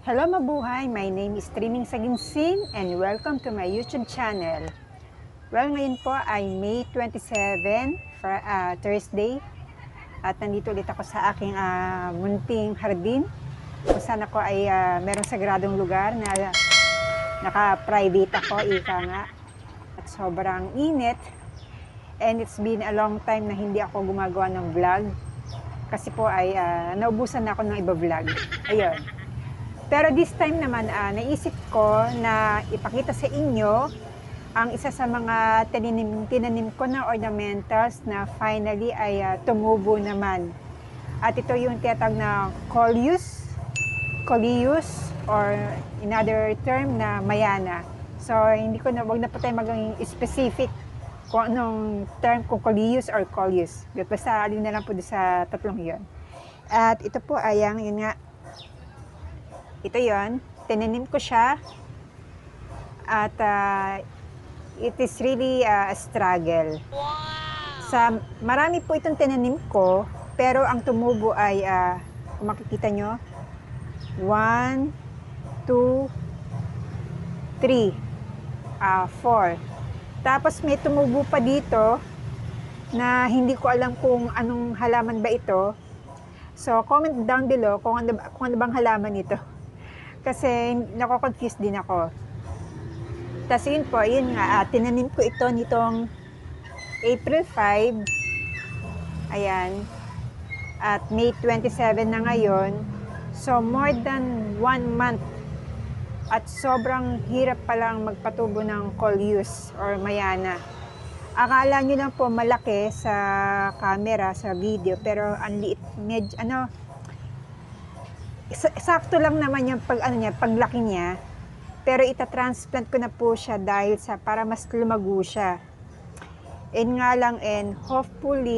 Hello mabuhay! My name is Trining Saginsin and welcome to my YouTube channel. Well, ngayon po ay May 27, Thursday. At nandito ulit ako sa aking munting hardin. Kung saan ako ay merong sagradong lugar na naka-private ako, ika nga. At sobrang init. And it's been a long time na hindi ako gumagawa ng vlog. Kasi po ay naubusan na ako ng iba-vlog. Ayun. Pero this time naman, naisip ko na ipakita sa inyo ang isa sa mga tinanim ko na ornamentals na finally ay tumubo naman. At ito yung tinatawag na coleus, or in other term na mayana. So, wag na po tayo maging specific kung anong term, kung coleus or coleus. Basta alin na lang po sa tatlong yon. At ito po ay yun nga, ito yon, tinanim ko siya at it is really a struggle. Wow! Marami po itong tinanim ko, pero ang tumubo ay, kung makikita nyo, 1, 2, 3, 4. Tapos may tumubo pa dito na hindi ko alam kung anong halaman ba ito. So comment down below kung ano bang halaman ito. Kasi nako-confuse din ako. Tapos yun po, yun nga, tinanim ko ito nitong April 5. Ayan. At May 27 na ngayon. So more than 1 month. At sobrang hirap palang magpatubo ng coleus or mayana. Akala nyo lang po malaki sa camera, sa video, pero ang liit, medyo, sakto lang naman yung paglaki niya. Pero ita-transplant ko na po siya dahil para mas lumago siya. And nga lang, and hopefully,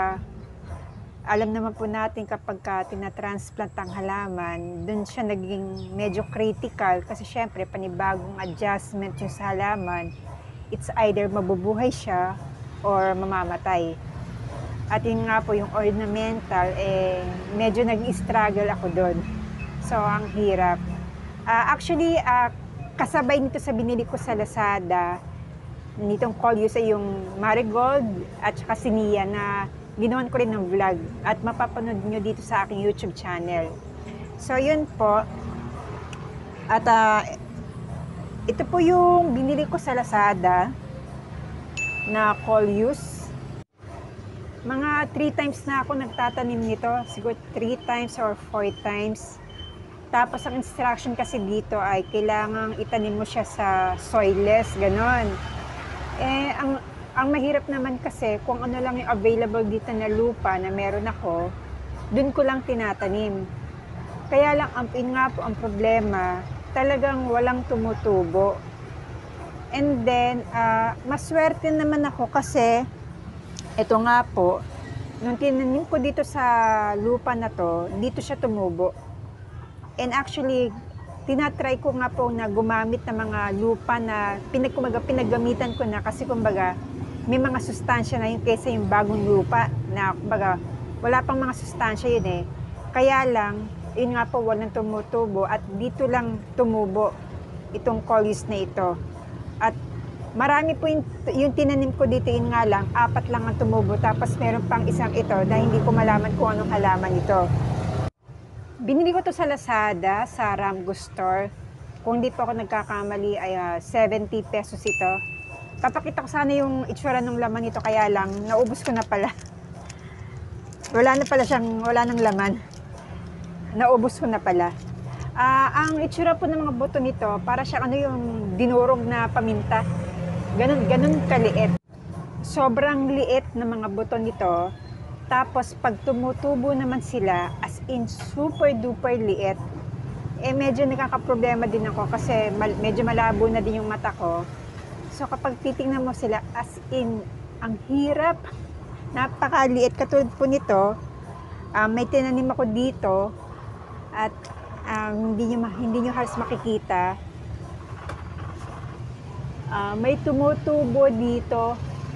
alam naman po natin kapag tina-transplant ang halaman, dun siya naging medyo critical kasi syempre panibagong adjustment yung sa halaman. It's either mabubuhay siya or mamamatay. At yun nga po yung ornamental, medyo nag-struggle ako doon. So, ang hirap. Actually, kasabay nito sa binili ko sa Lazada, nitong coleus ay yung marigold at saka sinia na ginawan ko rin ng vlog at mapapanood nyo dito sa aking YouTube channel. So, yun po. At ito po yung binili ko sa Lazada na coleus. Mga 3 times na ako nagtatanim nito. Siguro 3 times or 4 times. Tapos ang instruction kasi dito ay kailangang itanim mo siya sa soilless, ganon. Ang mahirap naman kasi kung ano lang yung available dito na lupa na meron ako, dun ko lang tinatanim. Kaya lang, ang problema, talagang walang tumutubo. And then, maswerte naman ako kasi, ito nga po, nung tinanim ko dito sa lupa na to, dito siya tumubo. And actually, tinatry ko nga po na gumamit ng mga lupa na pinaggamitan ko na kasi kumbaga may mga sustansya na yun kaysa yung bagong lupa na kumbaga wala pang mga sustansya yun Kaya lang, yun nga po walang tumutubo at dito lang tumubo itong coleus na ito. At marami po yung tinanim ko dito, yun nga lang, 4 lang ang tumubo tapos meron pang isang ito na hindi ko malaman kung anong halaman ito. Binili ko to sa Lazada, sa Ramgo Store. Kung hindi po ako nagkakamali ay 70 pesos ito. Papakita ko sana yung itsura ng laman nito, kaya lang naubos ko na pala. Wala nang laman. Naubos ko na pala. Ang itsura po ng mga buto nito, para siyang yung dinurog na paminta. Ganun kaliit. Sobrang liit na mga buto nito. Tapos pag tumutubo naman sila, as in super duper liit, medyo nakakaproblema din ako kasi medyo malabo na din yung mata ko. So kapag titingnan mo sila, as in, ang hirap, napakaliit. Katulad po nito, may tinanim ako dito at hindi nyo halos makikita. May tumutubo dito.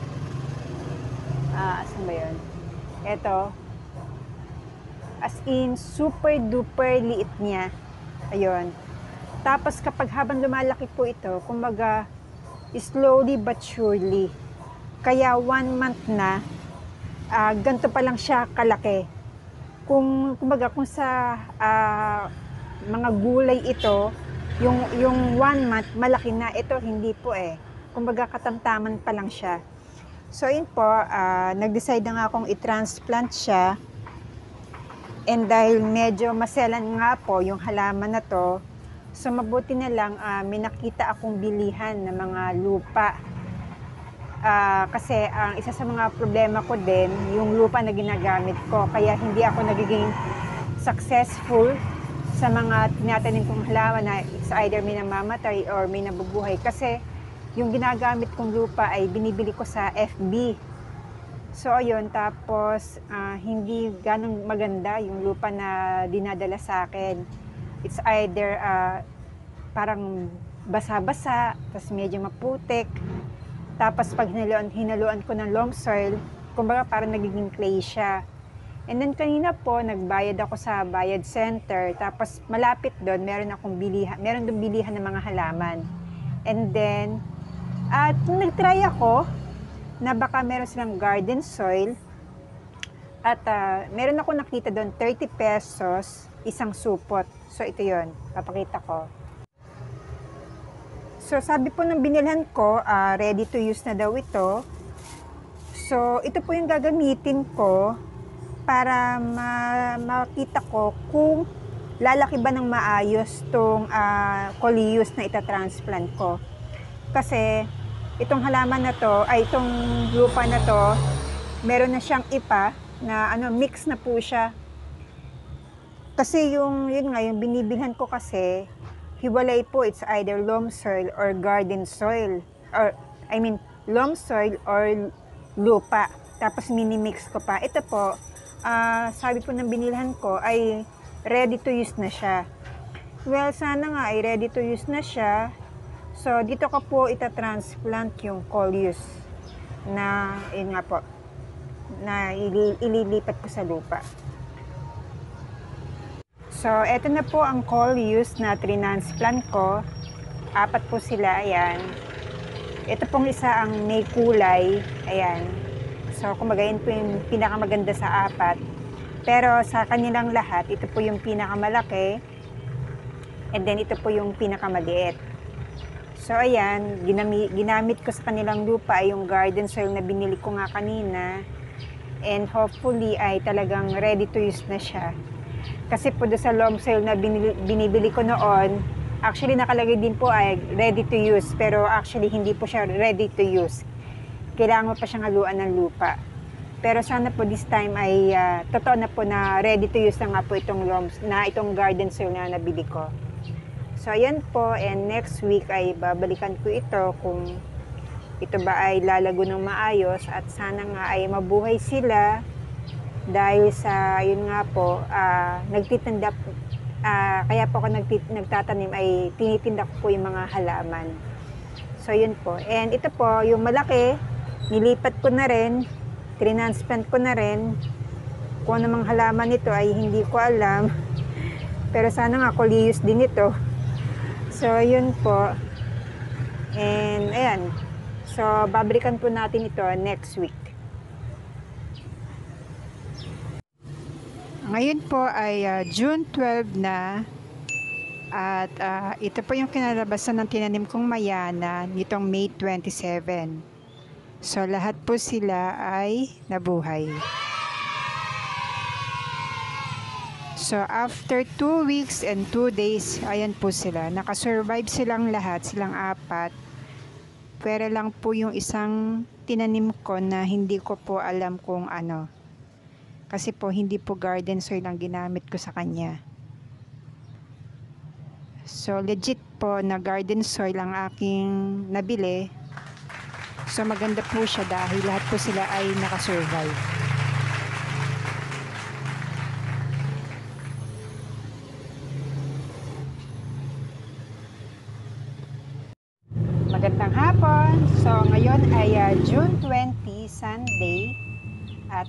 Saan ba yun? Ito, as in super duper liit niya. Ayun. Tapos kapag habang lumalaki po ito, kumbaga slowly but surely. Kaya 1 month na, ganito pa lang siya kalaki. Kumbaga kung sa mga gulay ito, yung 1 month malaki na, ito hindi po eh. Kumbaga katamtaman pa lang siya. So yun po, nag-decide na nga akong i-transplant siya. And dahil medyo maselan nga po yung halaman na to, so mabuti na lang may nakita akong bilihan ng mga lupa. Kasi ang isa sa mga problema ko din, yung lupa na ginagamit ko. Kaya hindi ako nagiging successful sa mga tinatanim kong halaman na it's either may namamatay or may nabubuhay. Kasi yung ginagamit kong lupa ay binibili ko sa FB. So ayun, tapos hindi ganong maganda yung lupa na dinadala sa akin. It's either parang basa-basa, tapos medyo maputik. Tapos pag hinaluan ko ng loam soil, kumbaga parang nagiging clay siya. And then kanina po, nagbayad ako sa bayad center. Tapos malapit doon, meron doon bilihan ng mga halaman. And then, nagtry ako na baka meron silang garden soil. At meron ako nakita doon, 30 pesos, isang supot. So ito yon, papakita ko. So sabi po ng binilhan ko, ready to use na daw ito. So ito po yung gagamitin ko para makita ko kung lalaki ba ng maayos tong coleus na itatransplant ko. Kasi itong halaman na to, itong lupa na to, meron na siyang ipa na mix na po siya. Kasi yun nga, yung binibilhan ko kasi, hiwalay po, it's either loam soil or garden soil. Or, loam soil or lupa. Tapos mini-mix ko pa. Ito po, sabi po ng binilhan ko ay ready to use na siya. Well, sana nga ay ready to use na siya. So, dito ko po itatransplant yung coleus na, yun nga po, na ililipat ko sa lupa. So, eto na po ang coleus na transplant ko. 4 po sila, ayan. Ito pong isa ang may kulay, ayan. So, kumbaga yun po yung pinakamaganda sa 4. Pero sa kanilang lahat, ito po yung pinakamalaki. And then, ito po yung pinakamaliit. So, ayan, ginamit ko sa kanilang lupa ay yung garden soil na binili ko nga kanina. And hopefully ay talagang ready to use na siya. Kasi po doon sa loam soil na binibili ko noon, actually nakalagay din po ay ready to use. Pero actually hindi po siya ready to use. Kailangan mo pa siyang haluan ng lupa. Pero sana po this time ay totoo na po na ready to use na nga po itong garden soil na nabili ko. So ayan po, and next week ay babalikan ko ito kung ito ba ay lalago ng maayos at sana nga ay mabuhay sila dahil sa yun nga po nagtitinda kaya po ako nagtatanim ay tinitinda ko po yung mga halaman. So yun po, and ito po yung malaki nilipat ko na rin, transplant ko na rin. Kung anong halaman nito ay hindi ko alam, pero sana nga coleus din ito. So yun po, and ayan. So, babalikan po natin ito next week. Ngayon po ay June 12 na. At ito po yung kinalabasan ng tinanim kong mayana nitong May 27. So, lahat po sila ay nabuhay. So, after 2 weeks and 2 days, ayan po sila. Nakasurvive silang lahat, silang 4. Pero lang po yung isang tinanim ko na hindi ko po alam kung ano. Kasi po hindi po garden soil ang ginamit ko sa kanya. So legit po na garden soil ang aking nabili. So maganda po siya dahil lahat po sila ay nakasurvive. Magandang hapon. So ngayon ay June 20, Sunday. At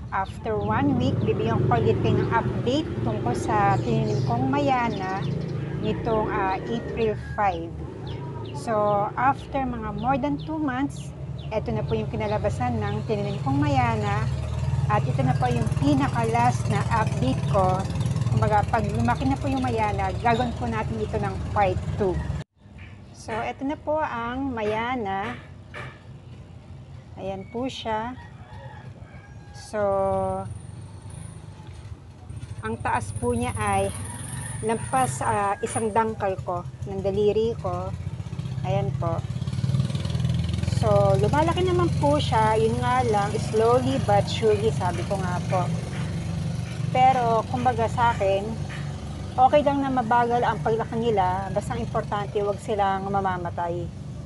after 1 week, bibigyan ko ulit kayo ng update tungkol sa tinanim kong mayana nitong April 5. So, after mga more than 2 months, ito na po yung kinalabasan ng tinanim kong mayana. At ito na po yung pinaka-last na update ko. Kumbaga, pag lumaki na po yung mayana, gagawin po natin ito ng part 2. So, ito na po ang mayana. Ayan po siya. So, ang taas po niya ay lampas isang dangkal ko ng daliri ko. Ayan po. So, lumalaki naman po siya. Yun nga lang, slowly but surely, sabi ko nga po. Pero, kumbaga sa akin, okay lang na mabagal ang paglaki nila. Basta importante, huwag silang mamamatay.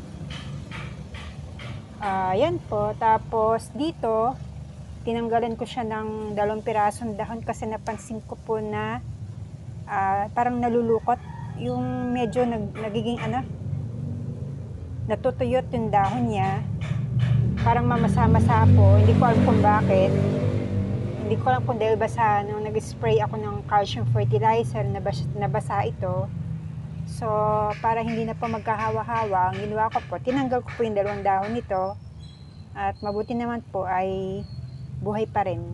Yan po. Tapos, dito, tinanggalan ko siya ng 2 pirasong dahon kasi napansin ko po na parang nalulukot. Yung medyo nagiging natutuyot yung dahon niya. Parang mamasa-masa po. Hindi ko alam kung bakit. Hindi ko alam kung dahil basa nung nag-spray ako ng calcium fertilizer, nabasa ito. So, para hindi na po magkahawa-hawa, ang ginawa ko po, tinanggal ko po yung 2 dahon nito. At mabuti naman po ay buhay pa rin.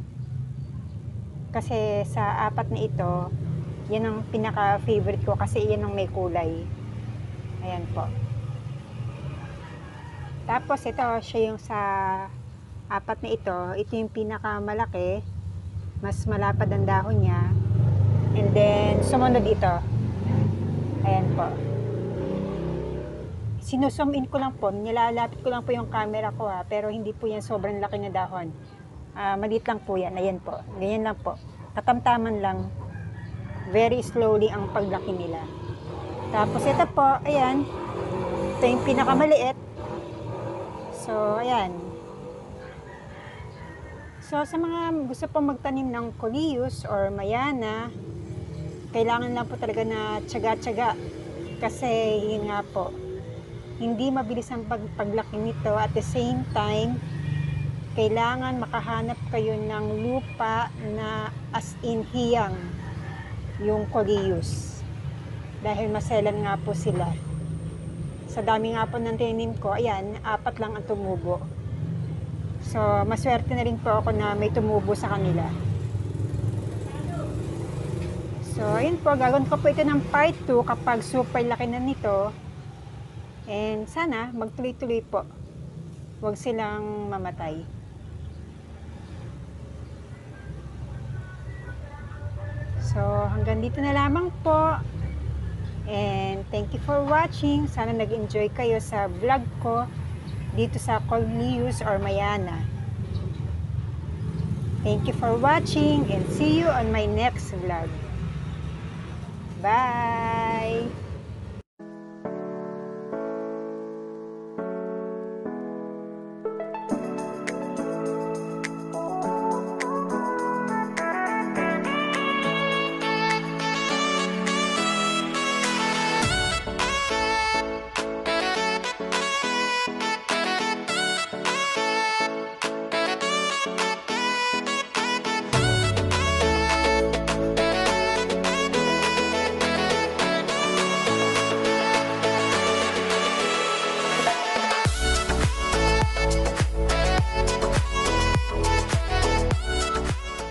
Kasi sa 4 na ito, yan ang pinaka-favorite ko kasi yan ang may kulay. Ayan po. Tapos ito, siya yung sa 4 na ito. Ito yung pinakamalaki. Mas malapad ang dahon niya. And then, sumunod ito. Ayan po. Sinuzoom in ko lang po. Nilalapit ko lang po yung camera ko pero hindi po yan sobrang laki na dahon. Maliit lang po yan. Ayan po. Ganyan lang po. Katamtaman lang. Very slowly ang paglaki nila. Tapos ito po, ayan. Ito yung pinakamaliit. So, ayan. So, sa mga gusto pong magtanim ng coleus or mayana, kailangan lang po talaga na tiyaga-tiyaga. Kasi, yun nga po, hindi mabilis ang paglaki nito. At the same time, kailangan makahanap kayo ng lupa na as in hiyang yung coleus. Dahil maselan nga po sila. Sa dami nga po ng tinanim ko, ayan, 4 lang ang tumubo. So, maswerte na rin po ako na may tumubo sa kanila. So, ayun po, gagawin ko po ito ng part 2 kapag super laki na nito. And sana, magtuloy-tuloy po. Huwag silang mamatay. So, hanggang dito na lamang po. And thank you for watching. Sana nag-enjoy kayo sa vlog ko dito sa coleus or mayana. Thank you for watching and see you on my next vlog. Bye!